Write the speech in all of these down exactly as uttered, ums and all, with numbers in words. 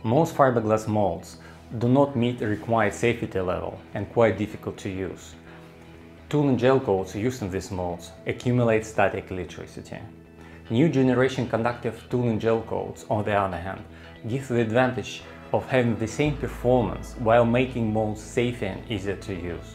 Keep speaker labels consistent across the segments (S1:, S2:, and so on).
S1: Most fiberglass molds do not meet the required safety level and quite difficult to use. Tool and gel coats used in these molds accumulate static electricity. New generation conductive tool and gel coats, on the other hand, give the advantage of having the same performance while making molds safer and easier to use.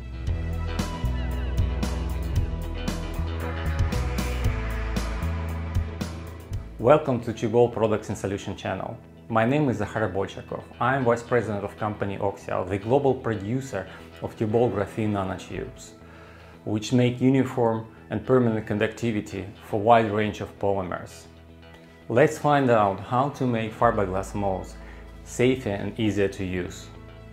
S1: Welcome to Tubol Products and Solutions channel. My name is Zakhar Bolchakov. I am Vice President of company Oxial, the global producer of Tubol graphene nanotubes, which make uniform and permanent conductivity for a wide range of polymers. Let's find out how to make fiberglass molds safer and easier to use.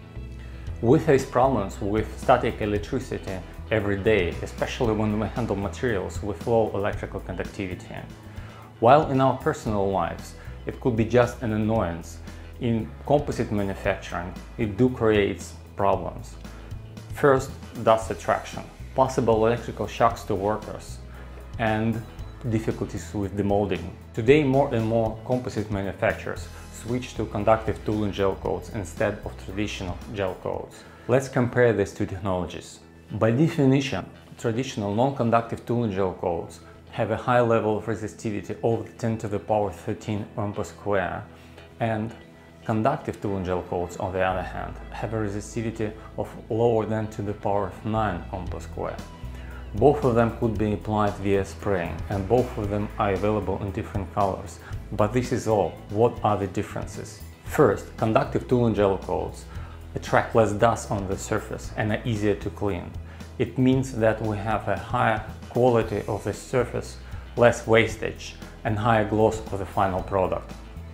S1: We face problems with static electricity every day, especially when we handle materials with low electrical conductivity. While in our personal lives it could be just an annoyance, in composite manufacturing it do create problems. First, dust attraction, possible electrical shocks to workers, and difficulties with demolding. Today more and more composite manufacturers switch to conductive tool and gel coats instead of traditional gel coats. Let's compare these two technologies. By definition, traditional non-conductive tool and gel coats have a high level of resistivity over ten to the power thirteen ohm per square, and conductive tool and gel coats, on the other hand, have a resistivity of lower than to the power of nine ohm per square. Both of them could be applied via spraying, and both of them are available in different colors. But this is all. What are the differences? First, conductive tool and gel coats attract less dust on the surface and are easier to clean. It means that we have a higher quality of the surface, less wastage, and higher gloss of the final product.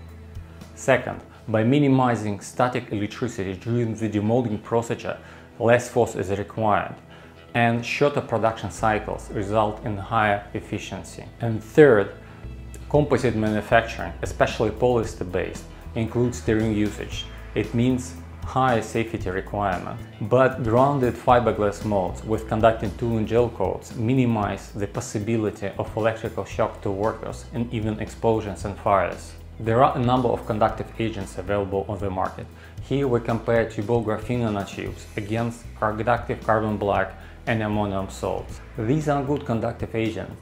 S1: Second, by minimizing static electricity during the demolding procedure, less force is required, and shorter production cycles result in higher efficiency. And third, composite manufacturing, especially polyester-based, includes stirring usage. It means higher safety requirement. But grounded fiberglass molds with conducting tool and gel coats minimize the possibility of electrical shock to workers and even explosions and fires. There are a number of conductive agents available on the market. Here we compare Tubol graphene nanotubes against conductive carbon black and ammonium salts. These are good conductive agents,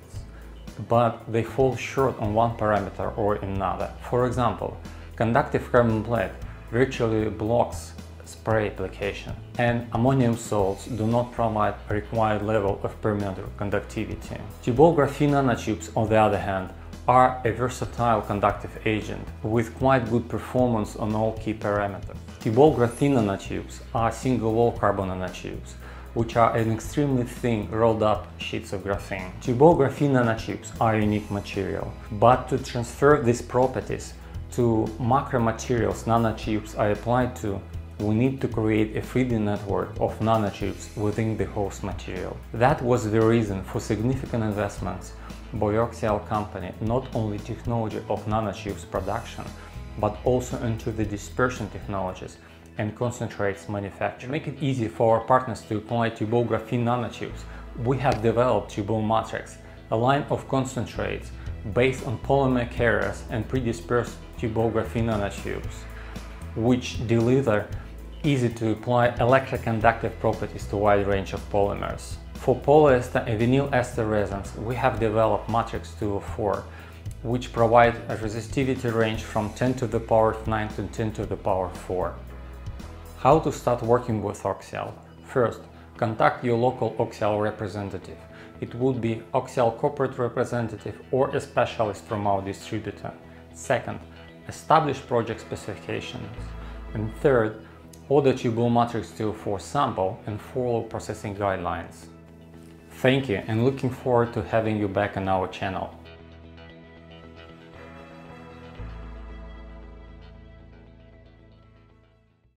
S1: but they fall short on one parameter or another. For example, conductive carbon black virtually blocks spray application, and ammonium salts do not provide a required level of permanent conductivity. Tubol graphene nanotubes, on the other hand, are a versatile conductive agent with quite good performance on all key parameters. Tubol graphene nanotubes are single-wall carbon nanotubes, which are an extremely thin rolled up sheets of graphene. Tubol graphene nanotubes are a unique material, but to transfer these properties to macromaterials nanotubes are applied to, we need to create a three D network of nanotubes within the host material. That was the reason for significant investments by Oxial company, not only technology of nanotubes production, but also into the dispersion technologies and concentrates manufacture. To make it easy for our partners to apply Tubol graphene nanotubes, we have developed Tubol Matrix, a line of concentrates based on polymer carriers and pre-dispersed Tubol graphene nanotubes, which deliver easy to apply electroconductive properties to a wide range of polymers. For polyester and vinyl ester resins, we have developed Matrix two oh four, which provide a resistivity range from ten to the power nine to ten to the power four. How to start working with Oxial? First, contact your local Oxial representative. It would be Oxial corporate representative or a specialist from our distributor. Second, establish project specifications. And third, order Tubol Matrix two oh four sample and follow processing guidelines. Thank you, and looking forward to having you back on our channel.